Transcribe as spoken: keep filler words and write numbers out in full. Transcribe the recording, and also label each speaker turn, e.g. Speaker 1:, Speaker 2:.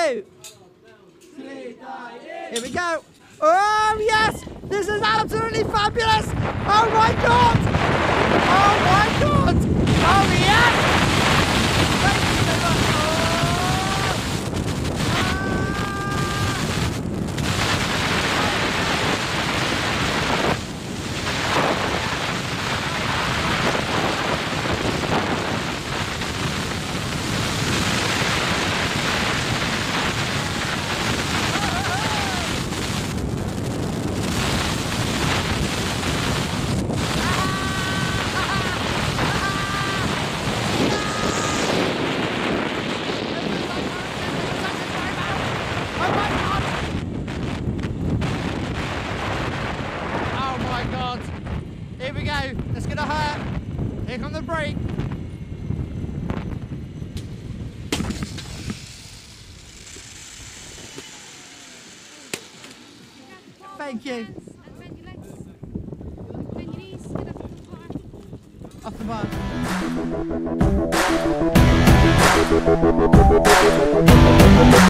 Speaker 1: two. Here we go. Oh yes, this is absolutely fabulous. Oh my God. Oh my God. Oh yes. Thank you so much. Oh. Here we go, it's gonna hurt. Here comes the brake. Thank you. Off the bar.